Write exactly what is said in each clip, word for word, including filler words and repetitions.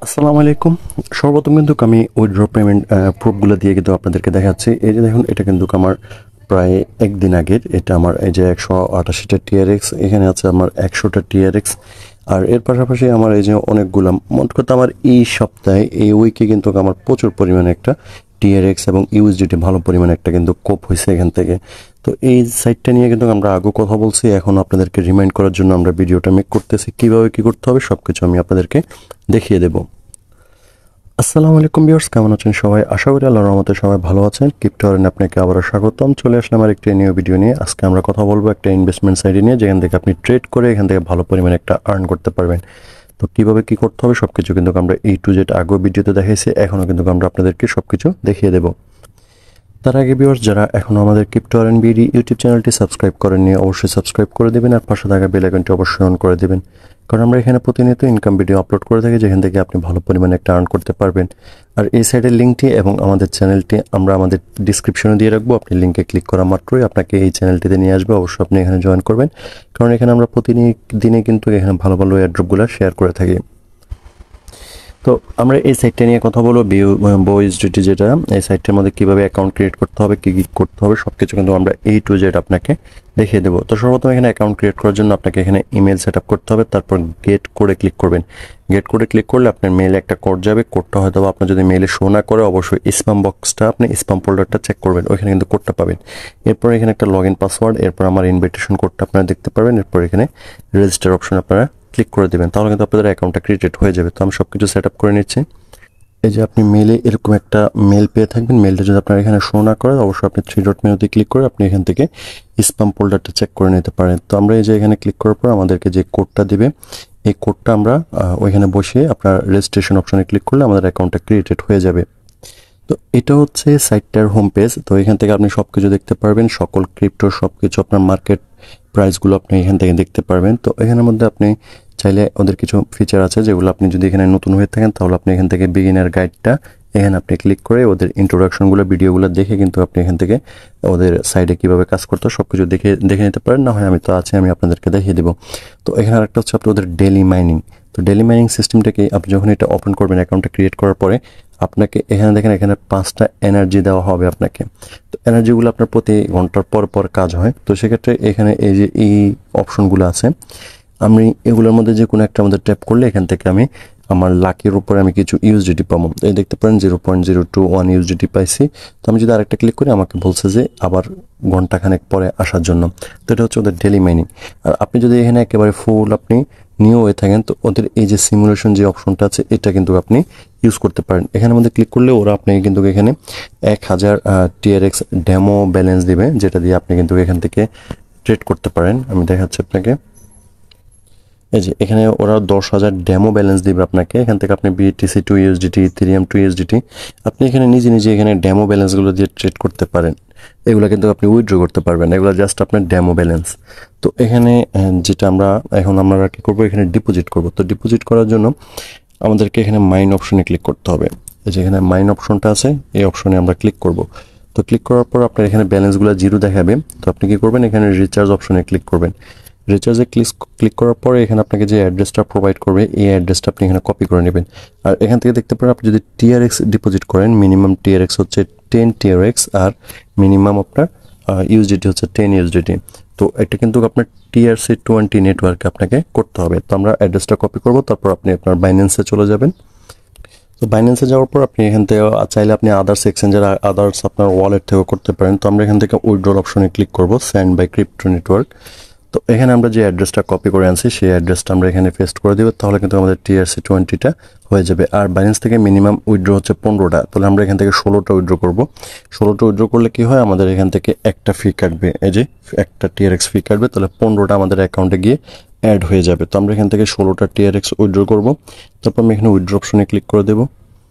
আসসালামু আলাইকুম। সর্বপ্রথম কিন্তু আমি উইথড্র পেমেন্ট প্রুফগুলো দিয়ে কিন্তু আপনাদেরকে দেখাচ্ছি। এই যে দেখুন, এটা কিন্তু আমার প্রায় একদিন আগের। এটা আমার এই যে একশো আটাশিটা টিআরএক্স, এখানে আছে আমার একশোটা টিআরএক্স। আর এর পাশাপাশি আমার এই যে অনেকগুলো, মোট কথা আমার এই সপ্তাহে এই উইকে কিন্তু আমার প্রচুর পরিমাণে একটা টিআরএক্স এবং ইউএসডিটি ভালো পরিমাণে একটা কিন্তু কোপ হয়েছে এখান থেকে। তো এই সাইটটা নিয়ে কিন্তু আমরা আগে কথা বলছি, এখন আপনাদেরকে রিমাইন্ড করার জন্য আমরা ভিডিওটা মেক করতেছি। কীভাবে কী করতে হবে সব কিছু আমি আপনাদেরকে দেখিয়ে দেবো। আসসালামু আলাইকুম ভিউয়ার্স, কেমন আছেন সবাই? আশা করি আল্লাহর রহমতে সবাই ভালো আছেন। ক্রিপ্টো আর্নে আপনাকে আবারও স্বাগতম। চলে আসলাম আর একটি নিউ ভিডিও নিয়ে। আজকে আমরা কথা বলবো একটা ইনভেস্টমেন্ট সাইটে নিয়ে, যেখান থেকে আপনি ট্রেড করে এখান থেকে ভালো পরিমাণে একটা আর্ন করতে পারবেন। তো কীভাবে কী করতে হবে সব কিছু কিন্তু আমরা এই টু জেড আগেও ভিডিওতে দেখাইছি, এখনও কিন্তু আমরা আপনাদেরকে সব কিছু দেখিয়ে দেবো। তার আগে ভিউয়ার্স, যারা এখনও আমাদের ক্রিপ্টো আর বিডি ইউটিউব চ্যানেলটি সাবস্ক্রাইব করেননি, অবশ্যই সাবস্ক্রাইব করে দেবেন আর পাশে থাকা বেল আইকনটি অবশ্যই অন করে দেবেন, কারণ আমরা এখানে প্রতিনিয়ত ইনকাম ভিডিও আপলোড করে থাকি, যেখান থেকে আপনি ভালো পরিমাণে একটা আর্ন করতে পারবেন। আর এই সাইডের লিঙ্কটি এবং আমাদের চ্যানেলটি আমরা আমাদের ডিসক্রিপশনে দিয়ে রাখবো। আপনি লিঙ্কে ক্লিক করা মাত্রই আপনাকে এই চ্যানেলটিতে নিয়ে আসবে। অবশ্যই আপনি এখানে জয়েন করবেন, কারণ এখানে আমরা প্রতিদিনে কিন্তু এখানে ভালো ভালো এয়ারড্রপগুলো শেয়ার করে থাকি। তো আমরা এই সাইটটা নিয়ে কথা বলবো, Bousdt, যেটা এই সাইটটার মধ্যে কীভাবে অ্যাকাউন্ট ক্রিয়েট করতে হবে, কী কী করতে হবে সব কিছু কিন্তু আমরা এই টু জেড আপনাকে দেখিয়ে দেবো। তো সর্বপ্রথম এখানে অ্যাকাউন্ট ক্রিয়েট করার জন্য আপনাকে এখানে ইমেল সেট আপ করতে হবে। তারপর গেট কোডে ক্লিক করবেন। গেট কোডে ক্লিক করলে আপনার মেইলে একটা কোড যাবে। কোডটা হয়তো আপনার যদি মেইলে শো না করে, অবশ্যই স্প্যাম বক্সটা আপনি স্প্যাম ফোল্ডারটা চেক করবেন, ওইখানে কিন্তু কোডটা পাবেন। এরপর এখানে একটা লগ ইন পাসওয়ার্ড, এরপর আমার ইনভিটেশন কোডটা আপনারা দেখতে পারবেন। এরপর এখানে রেজিস্টার অপশন আপনারা ক্লিক করে দেবেন, তাহলে কিন্তু আপনাদের অ্যাকাউন্টটা ক্রিয়েটেড হয়ে যাবে। তো আমি সব কিছু সেট আপ করে নিচ্ছি। এই যে আপনি মেলে এরকম একটা মেল পেয়ে থাকবেন। মেলটা যদি আপনার এখানে শো না করে, অবশ্যই আপনি থ্রি ডট মেনুতে ক্লিক করে আপনি এখান থেকে স্প্যাম ফোল্ডারটা চেক করে নিতে পারেন। তো আমরা এই যে এখানে ক্লিক করার পর আমাদেরকে যে কোডটা দিবে, এই কোডটা আমরা ওইখানে বসিয়ে আপনার রেজিস্ট্রেশন অপশনে ক্লিক করলে আমাদের অ্যাকাউন্টটা ক্রিয়েটেড হয়ে যাবে। তো এটা হচ্ছে সাইটটার হোম পেজ। তো এখান থেকে আপনি সব কিছু দেখতে পারবেন, সকল ক্রিপ্টো সব কিছু, আপনার মার্কেট প্রাইসগুলো আপনি এখান থেকে দেখতে পারবেন। তো এখানের মধ্যে আপনি চাইলে ওদের কিছু ফিচার আছে, যেগুলো আপনি যদি এখানে নতুন হয়ে থাকেন তাহলে আপনি এখান থেকে বিগিনার গাইডটা এখানে আপনি ক্লিক করে ওদের ইন্ট্রোডাকশনগুলো ভিডিওগুলো দেখে কিন্তু আপনি এখান থেকে ওদের সাইডে কীভাবে কাজ করতে সব কিছু দেখে দেখে নিতে পারেন। না হয় আমি তো আছি, আমি আপনাদেরকে দেখিয়ে দেবো। তো এখানে আরেকটা হচ্ছে আপনি ওদের ডেলি মাইনিং। তো ডেলি মাইনিং সিস্টেমটাকে আপনি যখন এটা ওপেন করবেন, অ্যাকাউন্টটা ক্রিয়েট করার পরে আপনাকে এখানে দেখেন, এখানে পাঁচটা এনার্জি দেওয়া হবে আপনাকে। তো এনার্জিগুলো আপনার প্রতি ঘন্টার পর পর কাজ হয়। তো সেক্ষেত্রে এখানে এই যে এই অপশনগুলো আছে, আমি এগুলোর মধ্যে যে কোনো একটা আমাদের ট্যাপ করলে এখান থেকে আমি আমার লাকের উপরে আমি কিছু ইউএসডিটি পাবো। এই দেখতে পারেন zero point zero two one USDT পাইছি। তো আমি যদি আরেকটা ক্লিক করি, আমাকে বলছে যে আবার ঘন্টাখানেক পরে আসার জন্য। তো এটা হচ্ছে ওদের ডেলি মাইনিং। আর আপনি যদি এখানে একেবারে ফুল আপনি নিউ হয়ে থাকেন, তো ওদের এই যে সিমুলেশন যে অপশনটা আছে, এটা কিন্তু আপনি ইউজ করতে পারেন। এখানের মধ্যে ক্লিক করলে ওরা আপনাকে কিন্তু এখানে এক হাজার টিআরএক্স ডেমো ব্যালেন্স দিবে, যেটা দিয়ে আপনি কিন্তু এখান থেকে ট্রেড করতে পারেন। আমি দেখাচ্ছি আপনাকে। এই যে এখানে ওরা দশ হাজার ডেমো ব্যালেন্স দিবে আপনাকে। এখান থেকে আপনি BTC to USDT, ethereum to USDT আপনি এখানে নিজে নিজে এখানে ডেমো ব্যালেন্সগুলো দিয়ে ট্রেড করতে পারেন। এগুলো কিন্তু আপনি উইথড্র করতে পারবেন, এগুলো জাস্ট আপনার ডেমো ব্যালেন্স। তো এখানে যেটা আমরা এখন আমরা কী করবো, এখানে ডিপোজিট করব। তো ডিপোজিট করার জন্য আমাদেরকে এখানে মাইন অপশনে ক্লিক করতে হবে। এই যে এখানে মাইন অপশনটা আছে, এই অপশনে আমরা ক্লিক করব। তো ক্লিক করার পর আপনার এখানে ব্যালেন্সগুলো জিরো দেখাবে। তো আপনি কী করবেন, এখানে রিচার্জ অপশনে ক্লিক করবেন। রিচার্জে ক্লিক ক্লিক করার পরে এখানে আপনাকে যে অ্যাড্রেসটা প্রোভাইড করবে, এই অ্যাড্রেসটা আপনি এখানে কপি করে নেবেন। আর এখান থেকে দেখতে পারেন, আপনি যদি টিআরএক্স ডিপোজিট করেন, মিনিমাম টিআরএক্স হচ্ছে টেন টিআরএক্স আর মিনিমাম আপনার ইউএসডিটি হচ্ছে টেন ইউএসডিটি। তো এটা কিন্তু আপনার টিআরসি টোয়েন্টি নেটওয়ার্কে আপনাকে করতে হবে। তো আমরা অ্যাড্রেসটা কপি করব, তারপর আপনি আপনার বাইন্যান্সে চলে যাবেন। তো বাইন্যান্সে যাওয়ার পর আপনি এখান থেকে চাইলে আপনি আদার্স এক্সচেঞ্জের আদার্স আপনার ওয়ালেট থেকেও করতে পারেন। তো আমরা এখান থেকে উইথড্রল অপশনে ক্লিক করব, সেন্ড বাই ক্রিপ্টো নেটওয়ার্ক। তো এখানে আমরা যে অ্যাড্রেসটা কপি করে আনছি, সেই অ্যাড্রেসটা আমরা এখানে পেস্ট করে দেবো, তাহলে কিন্তু আমাদের টিআরসি টোয়েন্টিটা হয়ে যাবে। আর বাইন্যান্স থেকে মিনিমাম উইথড্র হচ্ছে পনেরোটা, তাহলে আমরা এখান থেকে ষোলোটা উইথড্র করবো। ষোলোটা উইথড্র করলে কি হয়, আমাদের এখান থেকে একটা ফি কাটবে, এই যে একটা টিআরএক্স ফি কাটবে, তাহলে পনেরোটা আমাদের অ্যাকাউন্টে গিয়ে অ্যাড হয়ে যাবে। তো আমরা এখান থেকে ষোলোটা টিআরএক্স উইথড্র করবো। তারপর আমি এখানে উইথড্র অপশনে ক্লিক করে দেবো।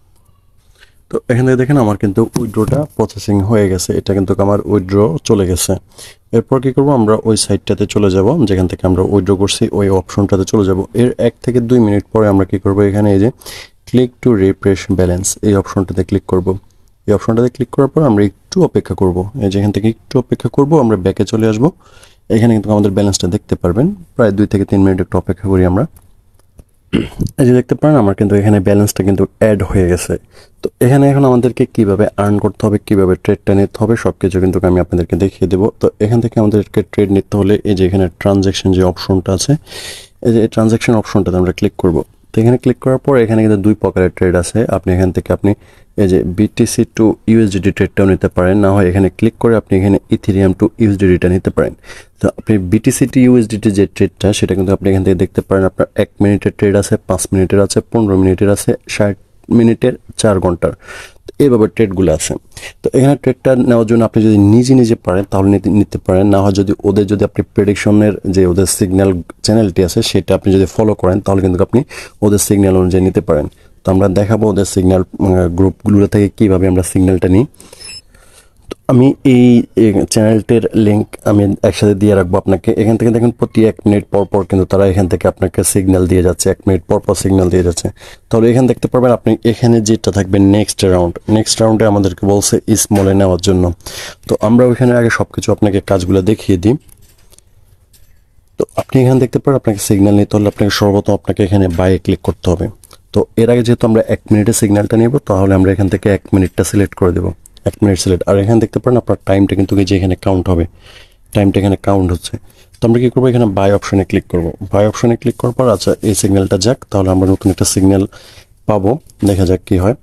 তো এখান থেকে দেখেন আমার কিন্তু উইথড্রটা প্রসেসিং হয়ে গেছে, এটা কিন্তু আমার উইথড্র চলে গেছে। এরপর কি করব, আমরা ওই সাইটটাতে চলে যাব যেখান থেকে আমরা উইথড্র করছি, ওই অপশনটাতে চলে যাব। এর এক থেকে দুই মিনিট পরে আমরা কি করব, এখানে এই যে ক্লিক টু রিফ্রেশ ব্যালেন্স, এই অপশনটাতে ক্লিক করব। এই অপশনটাতে ক্লিক করার পর আমরা একটু অপেক্ষা করব। এই যেখান থেকে একটু অপেক্ষা করব, আমরা ব্যাকে চলে আসব। এখানে কিন্তু আমাদের ব্যালেন্সটা দেখতে পারবেন। প্রায় দুই থেকে তিন মিনিট একটু অপেক্ষা করি আমরা। এই যে দেখতে পারেন আমার কিন্তু এখানে ব্যালেন্সটা কিন্তু অ্যাড হয়ে গেছে। তো এখানে এখন আমাদেরকে কিভাবে আর্ন করতে হবে, কিভাবে ট্রেডটা নিতে হবে সবকিছু কিন্তু আমি আপনাদেরকে দেখিয়ে দেবো। তো এখান থেকে আমাদেরকে ট্রেড নিতে হলে এই যে এখানে ট্রানজ্যাকশন যে অপশনটা আছে, এই যে ট্রানজ্যাকশন অপশনটাতে আমরা ক্লিক করব। তো এখানে ক্লিক করার পর এখানে কিন্তু দুই প্রকারের ট্রেড আছে। আপনি এখান থেকে আপনি এই যে বিটিসি টু ইউএসডিটি ট্রেডটাও নিতে পারেন, না হয় এখানে ক্লিক করে আপনি এখানে ইথেরিয়াম টু ইউএসডিটিটা নিতে পারেন। তো আপনি বিটিসি টু ইউএসডিটি যে ট্রেডটা সেটা কিন্তু আপনি এখান থেকে দেখতে পারেন। আপনার এক মিনিটের ট্রেড আছে, পাঁচ মিনিটের আছে, পনেরো মিনিটের আছে, ষাট মিনিটের, চার ঘন্টার, এইভাবে ট্রেডগুলো আছে। তো এখানে ট্রেডটা নেওয়ার জন্য আপনি যদি নিজে নিজে পারেন তাহলে নিতে নিতে পারেন, না হয় যদি ওদের যদি আপনি প্রেডিকশনের যে ওদের সিগন্যাল চ্যানেলটি আছে সেটা আপনি যদি ফলো করেন তাহলে কিন্তু আপনি ওদের সিগন্যাল অনুযায়ী নিতে পারেন। তো আমরা দেখাবো ওদের সিগন্যাল গ্রুপগুলো থেকে কীভাবে আমরা সিগন্যালটা নিই। তো আমি এই চ্যানেলটির লিঙ্ক আমি একসাথে দিয়ে রাখবো আপনাকে। এখান থেকে দেখুন প্রতি এক মিনিট পর পর কিন্তু তারা এখান থেকে আপনাকে সিগন্যাল দিয়ে যাচ্ছে, এক মিনিট পর পর সিগন্যাল দিয়ে যাচ্ছে। তাহলে এখানে দেখতে পারবেন আপনি এখানে যেটা থাকবে নেক্সট রাউন্ড, নেক্সট রাউন্ডে আমাদেরকে বলছে স্মলে নেওয়ার জন্য। তো আমরা ওইখানে আগে সব কিছু আপনাকে কাজগুলো দেখিয়ে দিই। তো আপনি এখানে দেখতে পারেন আপনাকে সিগন্যাল নিতে হলে আপনাকে সর্বপ্রথম আপনাকে এখানে বাইয়ে ক্লিক করতে হবে। তো এর আগে যেহেতু আমরা এক মিনিটের সিগন্যালটা নেব তাহলে আমরা এখান থেকে এক মিনিটটা সিলেক্ট করে দেবো, এক মিনিট সিলেক্ট। আর এখানে দেখতে পারেন আপনার টাইমটা কিন্তু যে এখানে কাউন্ট হবে, টাইমটা এখানে কাউন্ট হচ্ছে। তো আমরা কী করবো, এখানে বাই অপশনে ক্লিক করবো। বাই অপশনে ক্লিক করার পর আচ্ছা এই সিগন্যালটা যাক, তাহলে আমরা নতুন একটা সিগন্যাল পাবো, দেখা যাক কী হয়।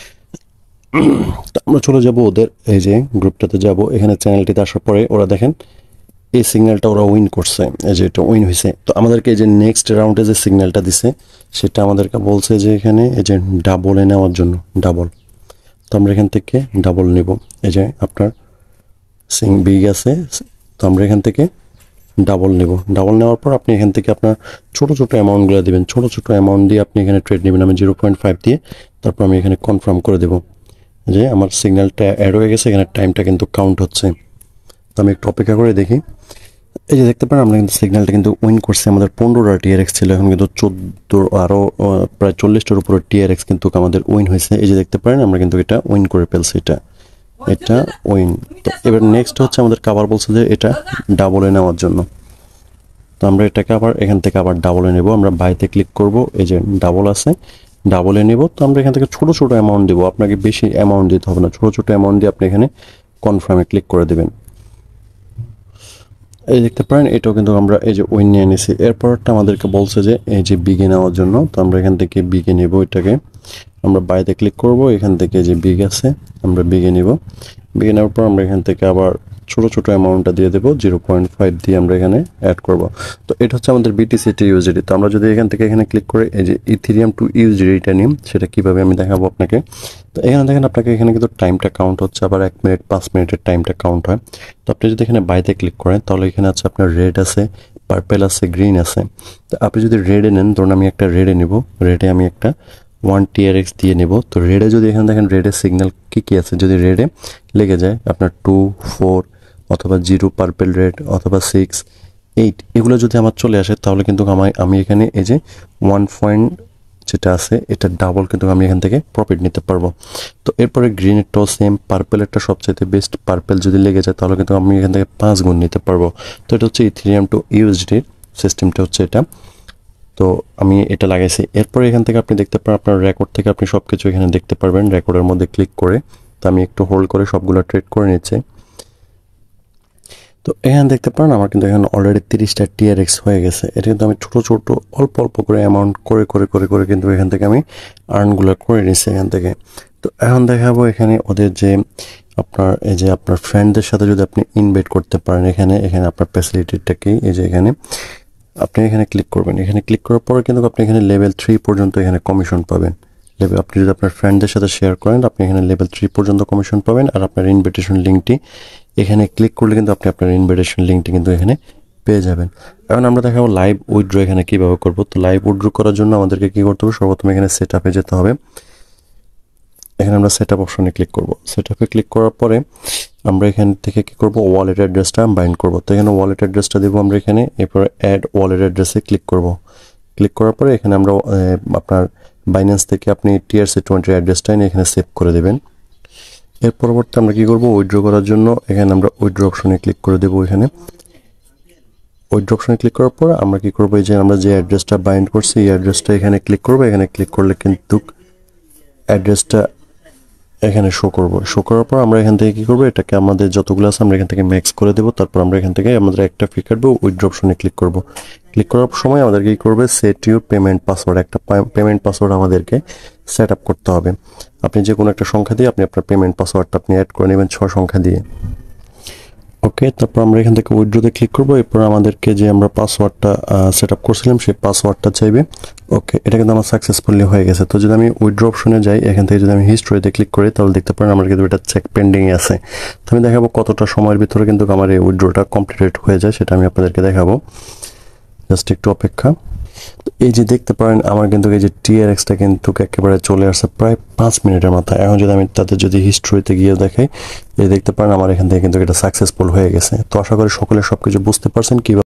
তো আমরা চলে যাব ওদের এই যে গ্রুপটাতে যাব। এখানে চ্যানেলটিতে আসার পরে ওরা দেখেন এই সিগন্যালটা ওরা উইন করছে, এই যে এটা উইন হয়েছে। তো আমাদেরকে এই যে নেক্সট রাউন্ডে যে সিগন্যালটা দিছে সেটা আমাদেরকে বলছে যে এখানে এই যে ডাবলে নেওয়ার জন্য, ডাবল। তো আমরা এখান থেকে ডাবল নেব। এই যে আপনার সিং বিগ আছে, তো আমরা এখান থেকে ডাবল নেব। ডাবল নেওয়ার পর আপনি এখান থেকে আপনার ছোটো ছোটো অ্যামাউন্টগুলো দেবেন, ছোটো ছোটো অ্যামাউন্ট দিয়ে আপনি এখানে ট্রেড নেবেন। আমি জিরো পয়েন্ট ফাইভ দিয়ে তারপর আমি এখানে কনফার্ম করে দেবো যে আমার সিগন্যালটা অ্যাড হয়ে গেছে, এখানে টাইমটা কিন্তু কাউন্ট হচ্ছে। তো আমি একটু অপেক্ষা করে দেখি। এই যে দেখতে পারেন আমরা কিন্তু সিগন্যালটা কিন্তু উইন করছে। আমাদের পনেরোটা টিআরএক্স ছিল, এখন কিন্তু চোদ্দো আরও প্রায় চল্লিশটার উপরে টিআরএক্স কিন্তু আমাদের উইন হয়েছে। এই যে দেখতে পারেন আমরা কিন্তু এটা উইন করে ফেলছি, এটা এটা উইন। তো এবার নেক্সট হচ্ছে আমাদের আবার বলছে যে এটা ডাবলে নেওয়ার জন্য। তো আমরা এটাকে আবার এখান থেকে আবার ডাবলে নেব। আমরা বাইতে ক্লিক করব, এই যে ডাবল আছে, ডাবলে নেব। তো আমরা এখান থেকে ছোটো ছোটো অ্যামাউন্ট দেবো, আপনাকে বেশি অ্যামাউন্ট দিতে হবে না, ছোটো ছোটো অ্যামাউন্ট দিয়ে আপনি এখানে কনফার্মে ক্লিক করে দেবেন। এই দেখতে পারেন এটাও কিন্তু আমরা এই যে উইন নিয়ে নিছি। এরপরটা আমাদেরকে বলছে যে এই যে বিগে নেওয়ার জন্য। তো আমরা এখান থেকে বিগে নেব, এটাকে আমরা বাইতে ক্লিক করব, এখান থেকে যে বিগ আছে আমরা বিগে নেব। বিগে নেওয়ার পর আমরা এখান থেকে আবার ছোটো ছোটো অ্যামাউন্টটা দিয়ে দেবো, জিরো পয়েন্ট ফাইভ দিয়ে আমরা এখানে অ্যাড করব। তো এটা হচ্ছে আমাদের বিটিসি টু ইউএসডি। তো আমরা যদি এখান থেকে এখানে ক্লিক করে এই যে ইথেরিয়াম টু ইউএসডিটা নিই, সেটা কীভাবে আমি দেখাবো আপনাকে। তো এখানে দেখেন আপনাকে এখানে কিন্তু টাইমটা কাউন্ট হচ্ছে, আবার এক মিনিট পাঁচ মিনিটের টাইমটা কাউন্ট হয়। তো আপনি যদি এখানে বাইতে ক্লিক করেন তাহলে এখানে আছে আপনার রেড আছে, পার্পেল আছে, গ্রিন আছে। তো আপনি যদি রেডে নেন, ধরুন আমি একটা রেডে নেব, রেডে আমি একটা ওয়ান টিআরএক্স দিয়ে নেব। তো রেডে যদি এখানে দেখেন রেডের সিগন্যাল কী কী আছে, যদি রেডে লেগে যায় আপনার টু, ফোর অথবা জিরো, পার্পেল রেড অথবা সিক্স, এইট, এগুলো যদি আমার চলে আসে তাহলে কিন্তু আমার আমি এখানে এই যে ওয়ান পয়েন্ট যেটা আছে এটা ডাবল কিন্তু আমি এখান থেকে প্রফিট নিতে পারবো। তো এরপরে গ্রিনেরটাও সেম, পার্পেলেরটা সবচাইতে বেস্ট। পার্পেল যদি লেগে যায় তাহলে কিন্তু আমি এখান থেকে পাঁচ গুণ নিতে পারবো। তো এটা হচ্ছে ইথেরিয়াম টু ইউএসডির সিস্টেমটা হচ্ছে এটা। তো আমি এটা লাগাইছি। এরপরে এখান থেকে আপনি দেখতে পারেন আপনার রেকর্ড থেকে আপনি সব কিছু এখানে দেখতে পারবেন রেকর্ডের মধ্যে ক্লিক করে। তো আমি একটু হোল্ড করে সবগুলো ট্রেড করে নিচ্ছি। তো এখানে দেখতে পারেন আমার কিন্তু এখানে অলরেডি তিরিশটা টিআরএক্স হয়ে গেছে। এটা কিন্তু আমি ছোটো ছোটো অল্প অল্প করে অ্যামাউন্ট করে করে করে করে কিন্তু এখান থেকে আমি আর্নগুলো করে নিচ্ছি এখান থেকে। তো এখন দেখাবো এখানে ওদের যে আপনার এই যে আপনার ফ্রেন্ডদের সাথে যদি আপনি ইনভাইট করতে পারেন, এখানে এখানে আপনার ফ্যাসিলিটিটা কি, এই যে এখানে আপনি এখানে ক্লিক করবেন। এখানে ক্লিক করার পরে কিন্তু আপনি এখানে লেভেল থ্রি পর্যন্ত এখানে কমিশন পাবেন। লেভেল আপনি যদি আপনার ফ্রেন্ডদের সাথে শেয়ার করেন আপনি এখানে লেভেল থ্রি পর্যন্ত কমিশন পাবেন। আর আপনার ইনভিটেশন লিঙ্কটি এখানে ক্লিক করলে কিন্তু আপনি আপনার ইনভিটেশন লিঙ্কটি কিন্তু এখানে পেয়ে যাবেন। এখন আমরা দেখাবো লাইভ উইথড্র এখানে কীভাবে করবো। তো লাইভ উইথড্র করার জন্য আমাদেরকে কী করতে হবে, সর্বপ্রথম এখানে সেট আপে যেতে হবে। এখানে আমরা সেট আপ অপশনে ক্লিক করব। সেট আপে ক্লিক করার পরে আমরা এখান থেকে কী করব, ওয়ালেট অ্যাড্রেসটা বাইন্ড করব। তো এখানে ওয়ালেট অ্যাড্রেসটা দেবো আমরা এখানে। এরপরে অ্যাড ওয়ালেট অ্যাড্রেসে ক্লিক করব। ক্লিক করার পরে এখানে আমরা আপনার বাইন্যান্স থেকে আপনি টিআরসি টোয়েন্টির অ্যাড্রেসটা এনে এখানে সেভ করে দেবেন। এর পরবর্তী আমরা কী করব, উইথড্র করার জন্য এখানে আমরা উইথড্র অপশনে ক্লিক করে দেবো। এখানে উইথড্র অপশনে ক্লিক করার পর আমরা কি করবো, এই যে আমরা যে অ্যাড্রেসটা বাইন্ড করছি এই অ্যাড্রেসটা এখানে ক্লিক করবো। এখানে ক্লিক করলে কিন্তু অ্যাড্রেসটা এখানে শো করবো। শো করার পর আমরা এখান থেকে কি করবো, এটাকে আমাদের যতগুলো আছে আমরা এখান থেকে ম্যাক্স করে দেবো। তারপর আমরা এখান থেকে আমাদের একটা ফি কাটবো, উইথড্র অপশনে ক্লিক করবো। ক্লিক করার সময় আমাদেরকে কি করবে, সেট ইউর পেমেন্ট পাসওয়ার্ড, একটা পেমেন্ট পাসওয়ার্ড আমাদেরকে সেট আপ করতে হবে। আপনি যে কোনো একটা সংখ্যা দিয়ে আপনি আপনার পেমেন্ট পাসওয়ার্ডটা আপনি অ্যাড করে নেবেন ছয় সংখ্যা দিয়ে। ওকে, তারপর আমরা এখান থেকে উইথড্রোতে ক্লিক করবো। এরপর আমাদেরকে যে আমরা পাসওয়ার্ডটা সেট আপ করছিলাম সেই পাসওয়ার্ডটা চাইবে। ওকে, এটা কিন্তু আমার সাকসেসফুলি হয়ে গেছে। তো যদি আমি উইথড্র অপশনে যাই, এখান থেকে যদি আমি হিস্ট্রিতে ক্লিক করি তাহলে দেখতে পারেন আমার কিন্তু এটা চেক পেন্ডিংয়ে আছে। তো আমি দেখাবো কতটা সময়ের ভিতরে কিন্তু আমার এই উইথড্রটা কমপ্লিটেড হয়ে যায়, সেটা আমি আপনাদেরকে দেখাবো। জাস্ট একটু অপেক্ষা। এই যে দেখতে পারেন আমার কিন্তু এই যে টিআরএক্সটা কিন্তু একেবারে চলে আসছে প্রায় পাঁচ মিনিটের মাথায়। এখন যদি আমি তাদের যদি হিস্ট্রিতে গিয়ে দেখাই, এই দেখতে পারেন আমার এখান থেকে কিন্তু এটা সাকসেসফুল হয়ে গেছে। তো আশা করি সকলে সবকিছু বুঝতে পারছেন কিভাবে